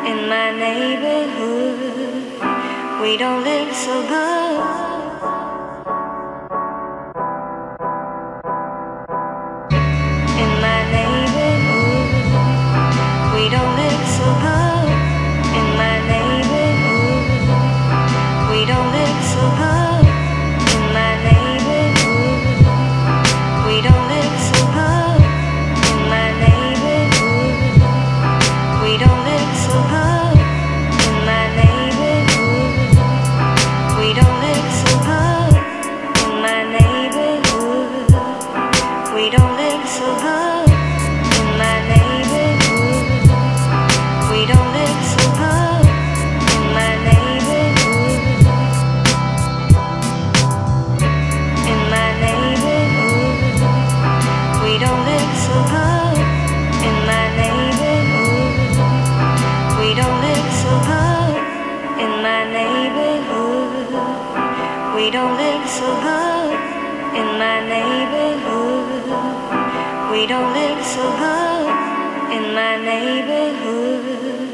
in my neighborhood. We don't live so good. In my neighborhood, we don't live so good. In my neighborhood, we don't live so good. In my neighborhood, we don't live so good. In my neighborhood, we don't live so good. In my neighborhood, we don't live so good. In my neighborhood, we don't live so good. In my neighborhood, we don't live so good. In my neighborhood, in my neighborhood, we don't live so good. In my neighborhood, we don't live so good. In my neighborhood, we don't live so good. In my neighborhood, we don't live so good. In my neighborhood.